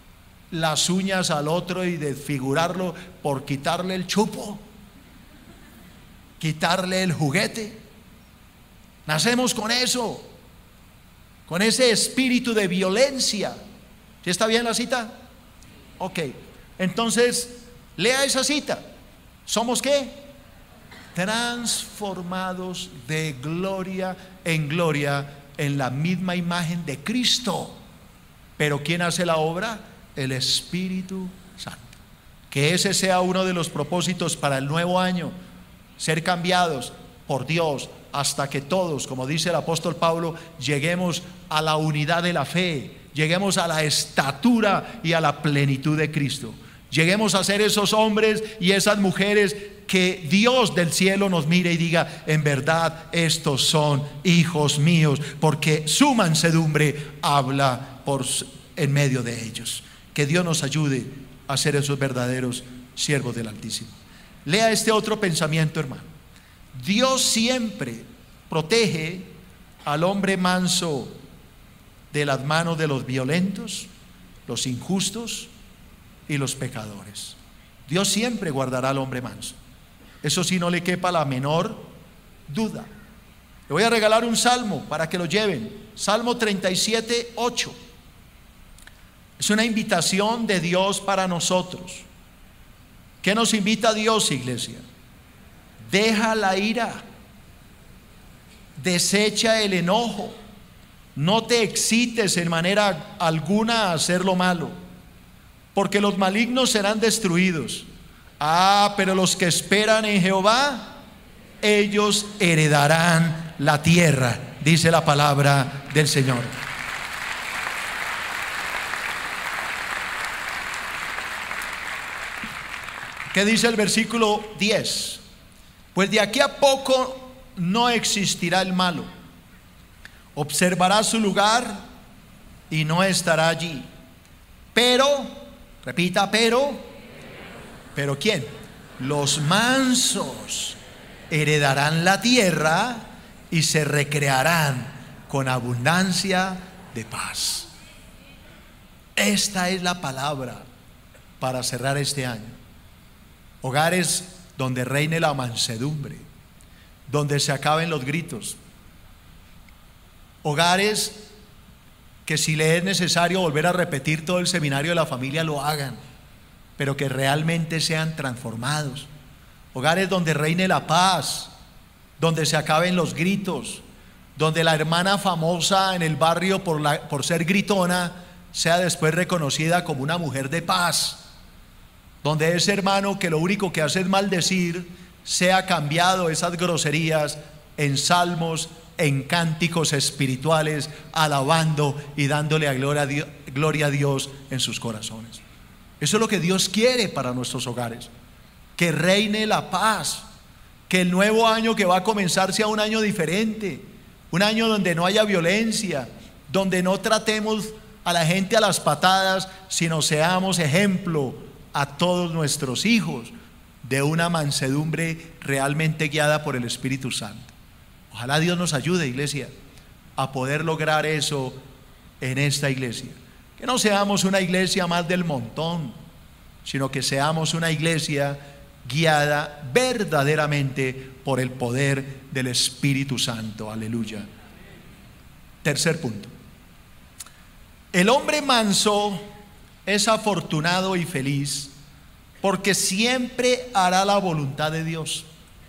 las uñas al otro y desfigurarlo por quitarle el chupo, quitarle el juguete. Nacemos con eso, con ese espíritu de violencia. ¿Sí está bien la cita? Ok, entonces lea esa cita. ¿Somos qué? Transformados de gloria en gloria en la misma imagen de Cristo. Pero ¿quién hace la obra? El Espíritu Santo. Que ese sea uno de los propósitos para el nuevo año, ser cambiados por Dios hasta que todos, como dice el apóstol Pablo, lleguemos a la unidad de la fe, lleguemos a la estatura y a la plenitud de Cristo, lleguemos a ser esos hombres y esas mujeres que Dios del cielo nos mire y diga: en verdad estos son hijos míos, porque su mansedumbre habla en medio de ellos. Que Dios nos ayude a ser esos verdaderos siervos del Altísimo. Lea este otro pensamiento, hermano. Dios siempre protege al hombre manso de las manos de los violentos, los injustos y los pecadores. Dios siempre guardará al hombre manso. Eso sí, no le quepa la menor duda. Le voy a regalar un salmo para que lo lleven. Salmo 37, 8. Es una invitación de Dios para nosotros. ¿Qué nos invita Dios, iglesia? Deja la ira, desecha el enojo, no te excites en manera alguna a hacer lo malo, porque los malignos serán destruidos. Pero los que esperan en Jehová, ellos heredarán la tierra, dice la palabra del Señor. ¿Qué dice el versículo 10? Pues de aquí a poco no existirá el malo, observará su lugar y no estará allí. Pero, repita, pero ¿quién? Los mansos heredarán la tierra y se recrearán con abundancia de paz. Esta es la palabra para cerrar este año. Hogares donde reine la mansedumbre, donde se acaben los gritos. Hogares que, si le es necesario volver a repetir todo el seminario de la familia, lo hagan, pero que realmente sean transformados. Hogares donde reine la paz, donde se acaben los gritos, donde la hermana famosa en el barrio por ser gritona sea después reconocida como una mujer de paz, donde ese hermano que lo único que hace es maldecir sea cambiado esas groserías en salmos, en cánticos espirituales, alabando y dándole gloria a Dios en sus corazones. Eso es lo que Dios quiere para nuestros hogares, que reine la paz, que el nuevo año que va a comenzar sea un año diferente, un año donde no haya violencia, donde no tratemos a la gente a las patadas, sino seamos ejemplo a todos nuestros hijos de una mansedumbre realmente guiada por el Espíritu Santo. Ojalá Dios nos ayude, iglesia, a poder lograr eso en esta iglesia. Que no seamos una iglesia más del montón, sino que seamos una iglesia guiada verdaderamente por el poder del Espíritu Santo. Aleluya. Tercer punto. El hombre manso es afortunado y feliz porque siempre hará la voluntad de Dios.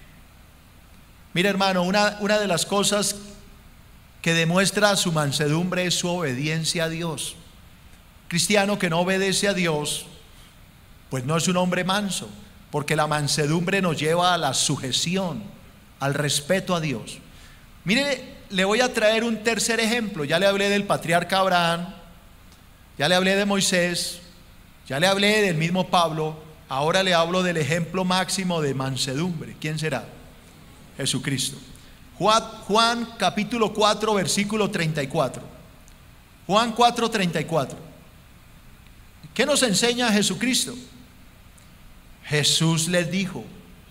Mira, hermano, una de las cosas que demuestra su mansedumbre es su obediencia a Dios. Cristiano que no obedece a Dios, pues no es un hombre manso, porque la mansedumbre nos lleva a la sujeción, al respeto a Dios. Mire, le voy a traer un tercer ejemplo. Ya le hablé del patriarca Abraham, ya le hablé de Moisés, ya le hablé del mismo Pablo. Ahora le hablo del ejemplo máximo de mansedumbre. ¿Quién será? Jesucristo. Juan capítulo 4 versículo 34. Juan 4, 34. ¿Qué nos enseña Jesucristo? Jesús les dijo: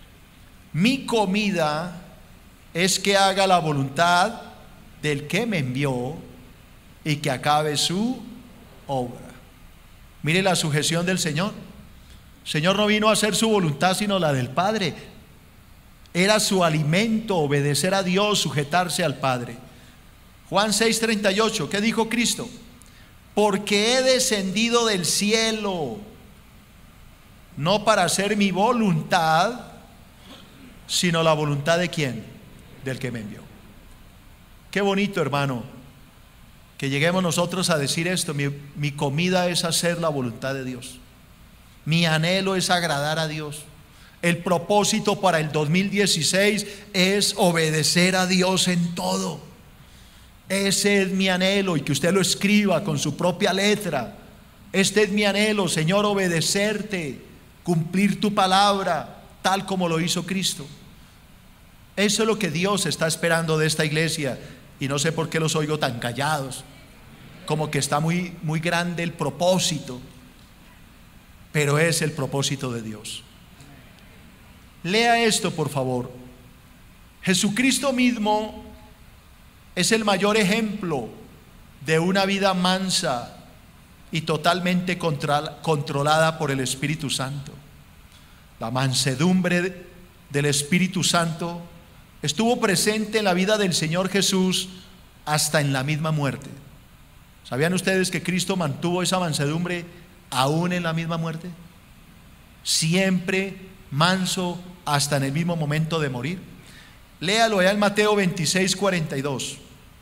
mi comida es que haga la voluntad del que me envió y que acabe su obra. Mire la sujeción del Señor. El Señor no vino a hacer su voluntad sino la del Padre. Era su alimento obedecer a Dios, sujetarse al Padre. Juan 6:38, ¿qué dijo Cristo? Porque he descendido del cielo, no para hacer mi voluntad, sino la voluntad ¿de quién? Del que me envió. Qué bonito, hermano, que lleguemos nosotros a decir esto: mi comida es hacer la voluntad de Dios, mi anhelo es agradar a Dios. El propósito para el 2016 es obedecer a Dios en todo. Ese es mi anhelo, y que usted lo escriba con su propia letra. Este es mi anhelo, Señor, obedecerte, cumplir tu palabra, tal como lo hizo Cristo. Eso es lo que Dios está esperando de esta iglesia, y no sé por qué los oigo tan callados, como que está muy grande el propósito, pero es el propósito de Dios. Lea esto, por favor. Jesucristo mismo es el mayor ejemplo de una vida mansa y totalmente controlada por el Espíritu Santo. La mansedumbre del Espíritu Santo estuvo presente en la vida del Señor Jesús hasta en la misma muerte. ¿Sabían ustedes que Cristo mantuvo esa mansedumbre aún en la misma muerte? Siempre manso hasta en el mismo momento de morir. Léalo allá en Mateo 26:42.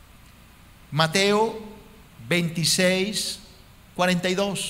Mateo 26:42.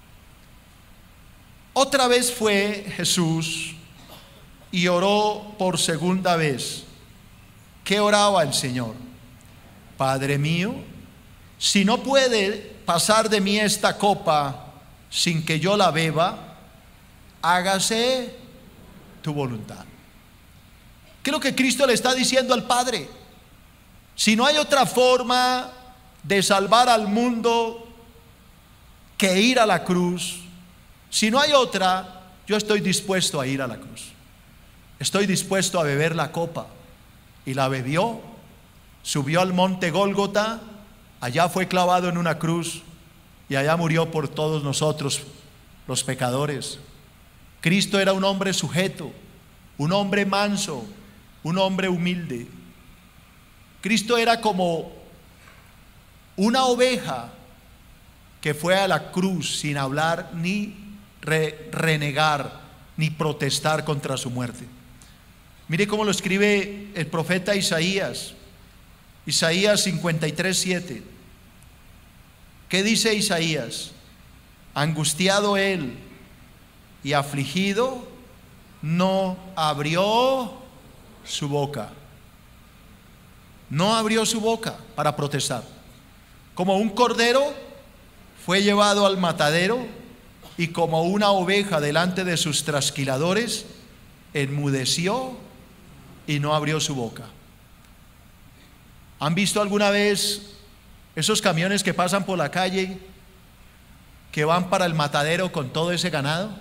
Otra vez fue Jesús y oró por segunda vez. ¿Qué oraba el Señor? Padre mío, si no puede pasar de mí esta copa sin que yo la beba, hágase tu voluntad. ¿Qué es lo que Cristo le está diciendo al Padre? Si no hay otra forma de salvar al mundo que ir a la cruz, si no hay otra, yo estoy dispuesto a ir a la cruz. Estoy dispuesto a beber la copa. Y la bebió, subió al monte Gólgota, allá fue clavado en una cruz y allá murió por todos nosotros, los pecadores. Cristo era un hombre sujeto, un hombre manso, un hombre humilde. Cristo era como una oveja que fue a la cruz sin hablar ni renegar ni protestar contra su muerte. Mire cómo lo escribe el profeta Isaías. Isaías 53:7. ¿Qué dice Isaías? Angustiado él y afligido, no abrió su boca. No abrió su boca para protestar. Como un cordero fue llevado al matadero, y como una oveja delante de sus trasquiladores, enmudeció y no abrió su boca. ¿Han visto alguna vez esos camiones que pasan por la calle, que van para el matadero con todo ese ganado?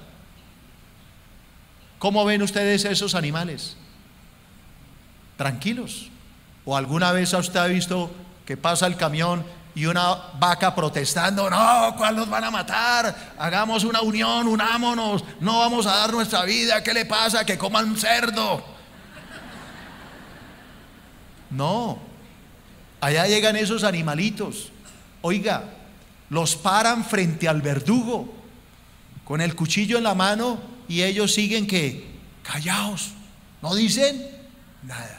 ¿Cómo ven ustedes esos animales? Tranquilos. ¿O alguna vez usted ha visto que pasa el camión y una vaca protestando? No, ¿cuál nos van a matar? Hagamos una unión, unámonos, no vamos a dar nuestra vida. ¿Qué le pasa? Que coman cerdo. No, allá llegan esos animalitos. Oiga, los paran frente al verdugo con el cuchillo en la mano, y ellos siguen que callados, no dicen nada.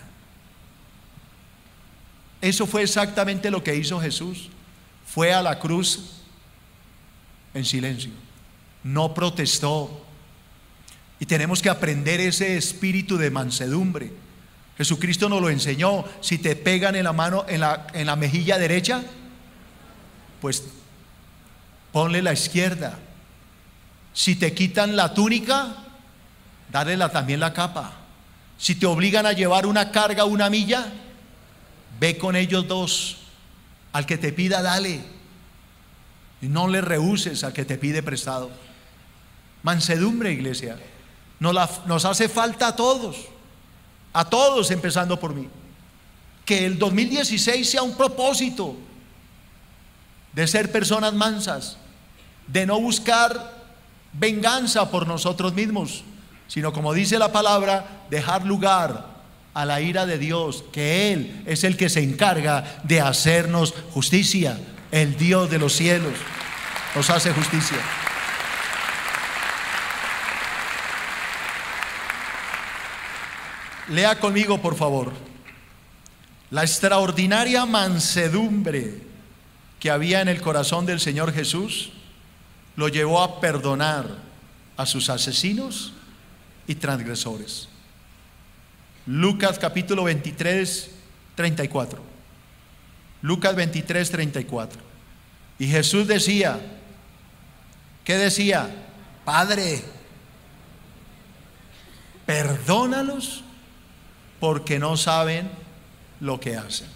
Eso fue exactamente lo que hizo Jesús. Fue a la cruz en silencio, no protestó. Y tenemos que aprender ese espíritu de mansedumbre. Jesucristo nos lo enseñó. Si te pegan en la mano, en la mejilla derecha, pues ponle la izquierda. Si te quitan la túnica, dale también la capa. Si te obligan a llevar una carga, una milla, ve con ellos dos. Al que te pida, dale. Y no le rehuses al que te pide prestado. Mansedumbre, iglesia. Nos hace falta a todos, empezando por mí. Que el 2016 sea un propósito de ser personas mansas, de no buscar venganza por nosotros mismos, sino, como dice la palabra, dejar lugar a la ira de Dios, que Él es el que se encarga de hacernos justicia. El Dios de los cielos nos hace justicia. Lea conmigo, por favor. La extraordinaria mansedumbre que había en el corazón del Señor Jesús lo llevó a perdonar a sus asesinos y transgresores. Lucas capítulo 23, 34. Lucas 23, 34. Y Jesús decía, ¿qué decía? Padre, perdónalos porque no saben lo que hacen.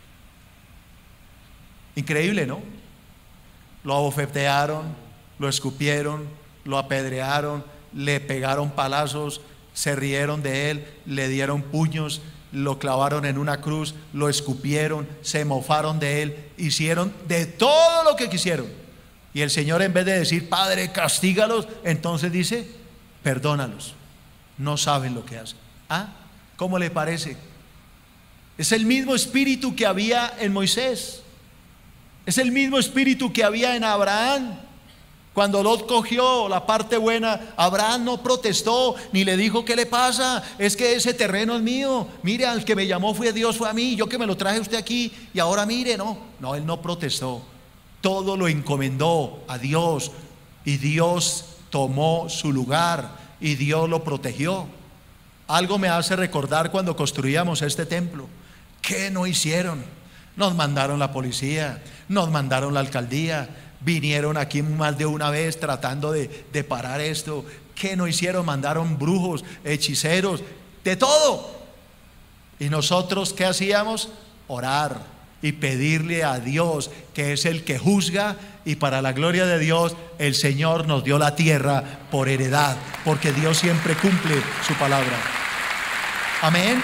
Increíble, ¿no? Lo abofetearon, lo escupieron, lo apedrearon, le pegaron palazos, se rieron de él, le dieron puños, lo clavaron en una cruz, lo escupieron, se mofaron de él, hicieron de todo lo que quisieron. Y el Señor, en vez de decir, Padre, castígalos, entonces dice, perdónalos, no saben lo que hacen. ¿Ah? ¿Cómo le parece? Es el mismo espíritu que había en Moisés, es el mismo espíritu que había en Abraham. Cuando Lot cogió la parte buena, Abraham no protestó ni le dijo, ¿qué le pasa? Es que ese terreno es mío. Mire, al que me llamó fue Dios, fue a mí, yo que me lo traje usted aquí y ahora mire. No, él no protestó. Todo lo encomendó a Dios y Dios tomó su lugar y Dios lo protegió. Algo me hace recordar cuando construíamos este templo. ¿Qué no hicieron? Nos mandaron la policía, nos mandaron la alcaldía, vinieron aquí más de una vez tratando de parar esto. ¿Qué no hicieron? Mandaron brujos, hechiceros, de todo. Y nosotros, ¿qué hacíamos? Orar y pedirle a Dios, que es el que juzga, y para la gloria de Dios, el Señor nos dio la tierra por heredad, porque Dios siempre cumple su palabra. Amén.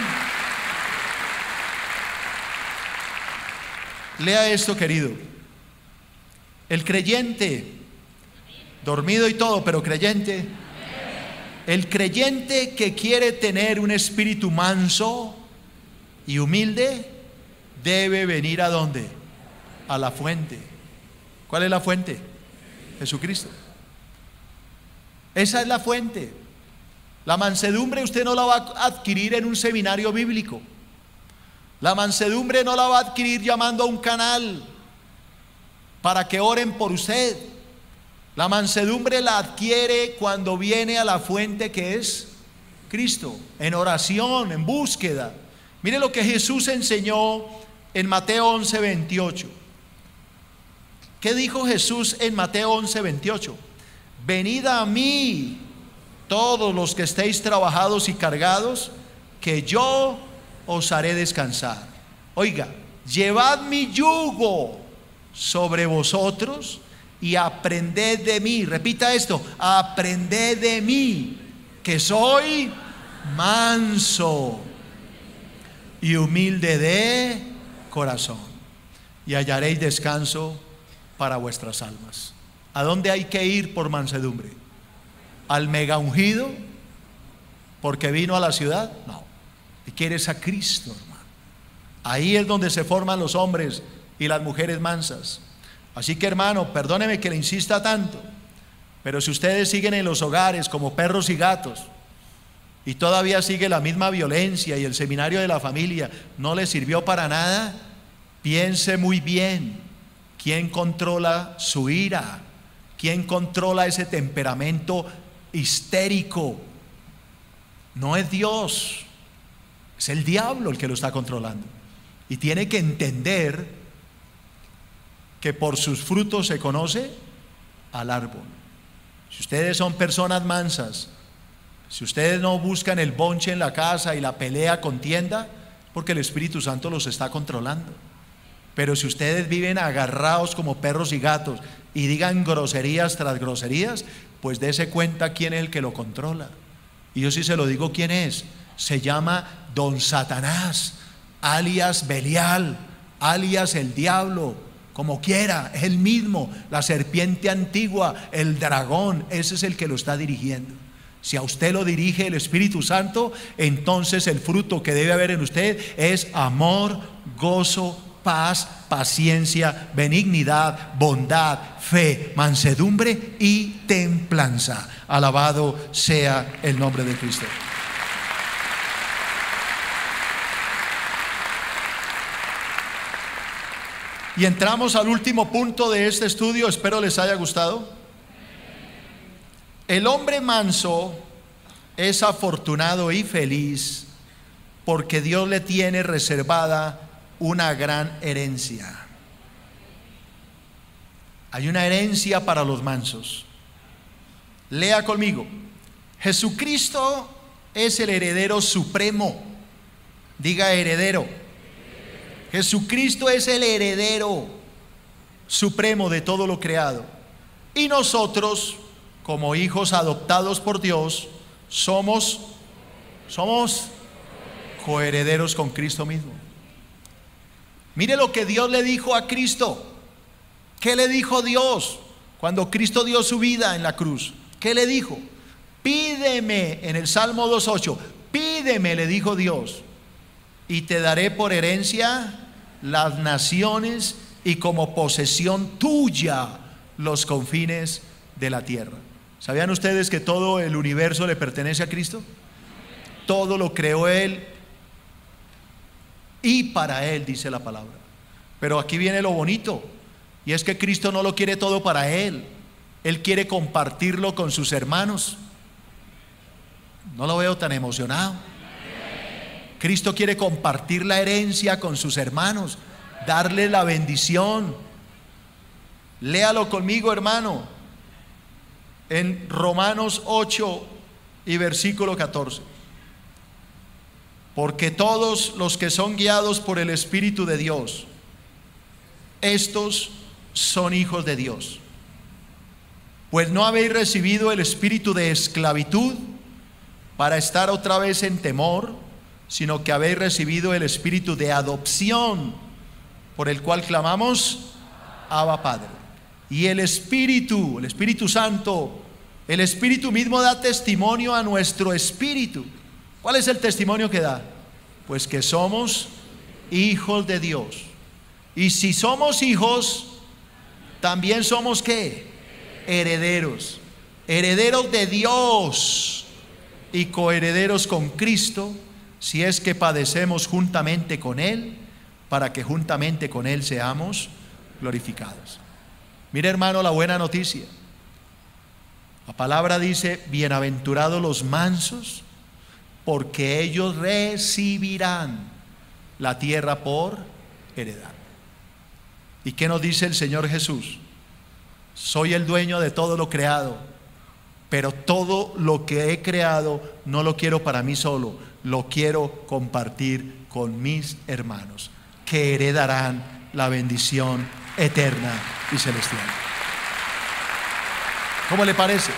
Lea esto, querido. El creyente, dormido y todo, pero creyente, el creyente que quiere tener un espíritu manso y humilde, debe venir ¿a dónde? A la fuente. ¿Cuál es la fuente? Jesucristo. Esa es la fuente. La mansedumbre usted no la va a adquirir en un seminario bíblico. La mansedumbre no la va a adquirir llamando a un canal para que oren por usted. La mansedumbre la adquiere cuando viene a la fuente, que es Cristo, en oración, en búsqueda. Mire lo que Jesús enseñó en Mateo 11, 28. ¿Qué dijo Jesús en Mateo 11, 28? Venid a mí todos los que estéis trabajados y cargados, que yo os haré descansar. Oiga, llevad mi yugo sobre vosotros y aprended de mí. Repita esto: aprended de mí, que soy manso y humilde de corazón, y hallaréis descanso para vuestras almas. ¿A dónde hay que ir por mansedumbre? ¿Al mega ungido porque vino a la ciudad? No, y quieres a Cristo, hermano. Ahí es donde se forman los hombres y las mujeres mansas. Así que, hermano, perdóneme que le insista tanto, pero si ustedes siguen en los hogares como perros y gatos y todavía sigue la misma violencia y el seminario de la familia no les sirvió para nada, piense muy bien quién controla su ira, quién controla ese temperamento histérico. No es Dios, es el diablo el que lo está controlando. Y tiene que entender que por sus frutos se conoce al árbol. Si ustedes son personas mansas, si ustedes no buscan el bonche en la casa y la pelea, contienda, porque el Espíritu Santo los está controlando. Pero si ustedes viven agarrados como perros y gatos y digan groserías tras groserías, pues dése cuenta quién es el que lo controla. Y yo sí se lo digo quién es. Se llama Don Satanás, alias Belial, alias el diablo. como quiera, es el mismo, la serpiente antigua, el dragón, ese es el que lo está dirigiendo. Si a usted lo dirige el Espíritu Santo, entonces el fruto que debe haber en usted es amor, gozo, paz, paciencia, benignidad, bondad, fe, mansedumbre y templanza. Alabado sea el nombre de Cristo. Y entramos al último punto de este estudio, espero les haya gustado. El hombre manso es afortunado y feliz porque Dios le tiene reservada una gran herencia. Hay una herencia para los mansos. Lea conmigo. Jesucristo es el heredero supremo. Diga heredero. Jesucristo es el heredero supremo de todo lo creado. Y nosotros, como hijos adoptados por Dios, somos coherederos con Cristo mismo. Mire lo que Dios le dijo a Cristo. ¿Qué le dijo Dios cuando Cristo dio su vida en la cruz? ¿Qué le dijo? Pídeme, en el Salmo 2:8, pídeme, le dijo Dios, y te daré por herencia las naciones y como posesión tuya los confines de la tierra. ¿Sabían ustedes que todo el universo le pertenece a Cristo? Todo lo creó Él y para Él, dice la palabra. Pero aquí viene lo bonito, y es que Cristo no lo quiere todo para Él. Él quiere compartirlo con sus hermanos. No lo veo tan emocionado. Cristo quiere compartir la herencia con sus hermanos, darle la bendición. Léalo conmigo, hermano, en Romanos 8 y versículo 14. Porque todos los que son guiados por el Espíritu de Dios, estos son hijos de Dios. Pues no habéis recibido el espíritu de esclavitud para estar otra vez en temor, sino que habéis recibido el espíritu de adopción, por el cual clamamos, Abba Padre. Y el Espíritu Santo, el Espíritu mismo da testimonio a nuestro espíritu. ¿Cuál es el testimonio que da? Pues que somos hijos de Dios. Y si somos hijos, también somos ¿qué? Herederos. Herederos de Dios y coherederos con Cristo, si es que padecemos juntamente con Él, para que juntamente con Él seamos glorificados. Mire, hermano, la buena noticia. La palabra dice, bienaventurados los mansos, porque ellos recibirán la tierra por heredad. ¿Y qué nos dice el Señor Jesús? Soy el dueño de todo lo creado, pero todo lo que he creado no lo quiero para mí solo, lo quiero compartir con mis hermanos, que heredarán la bendición eterna y celestial. ¿Cómo le parece?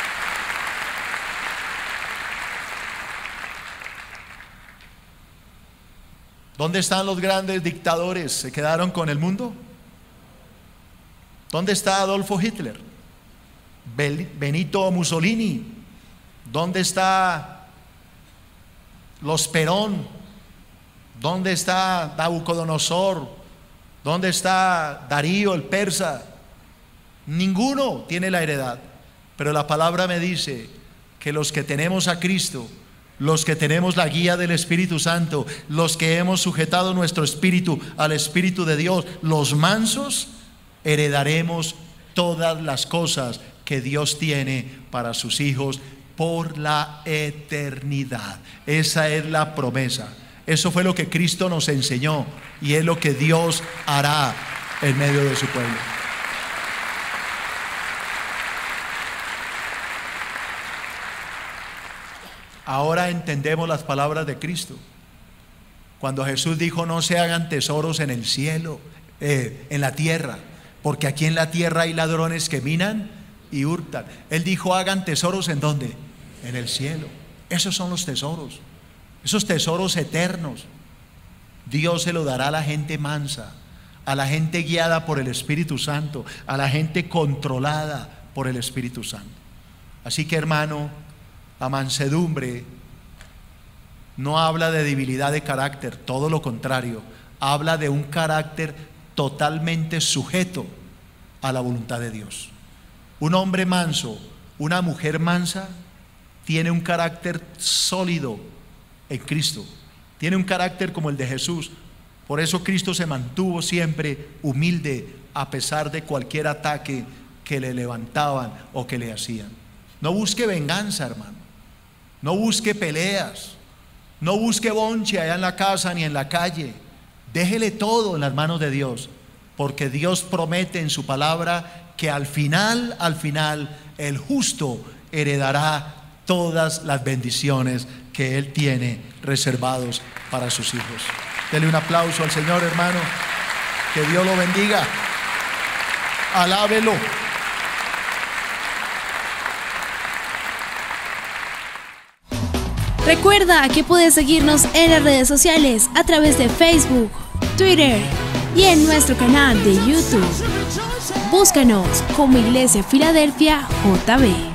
¿Dónde están los grandes dictadores? ¿Se quedaron con el mundo? ¿Dónde está Adolfo Hitler? Benito Mussolini? ¿Dónde está los Perón? ¿Dónde está Nabucodonosor? ¿Dónde está Darío el persa? Ninguno tiene la heredad. Pero la palabra me dice que los que tenemos a Cristo, los que tenemos la guía del Espíritu Santo, los que hemos sujetado nuestro espíritu al Espíritu de Dios, los mansos, heredaremos todas las cosas que Dios tiene para sus hijos por la eternidad. Esa es la promesa. Eso fue lo que Cristo nos enseñó y es lo que Dios hará en medio de su pueblo. Ahora entendemos las palabras de Cristo. Cuando Jesús dijo, no se hagan tesoros en el cielo, en la tierra, porque aquí en la tierra hay ladrones que minan y hurtan. Él dijo, hagan tesoros ¿en dónde? En el cielo. Esos son los tesoros, esos tesoros eternos. Dios se lo dará a la gente mansa, a la gente guiada por el Espíritu Santo, a la gente controlada por el Espíritu Santo. Así que, hermano, la mansedumbre no habla de debilidad de carácter, todo lo contrario, habla de un carácter totalmente sujeto a la voluntad de Dios. Un hombre manso, una mujer mansa, tiene un carácter sólido en Cristo, tiene un carácter como el de Jesús. Por eso Cristo se mantuvo siempre humilde a pesar de cualquier ataque que le levantaban o que le hacían. No busque venganza, hermano, no busque peleas, no busque bonche allá en la casa ni en la calle. Déjele todo en las manos de Dios, porque Dios promete en su palabra que al final, el justo heredará todas las bendiciones que Él tiene reservados para sus hijos. Dele un aplauso al Señor, hermano. Que Dios lo bendiga. Alábelo. Recuerda que puedes seguirnos en las redes sociales a través de Facebook, Twitter y en nuestro canal de YouTube. Búscanos como Iglesia Filadelfia JB.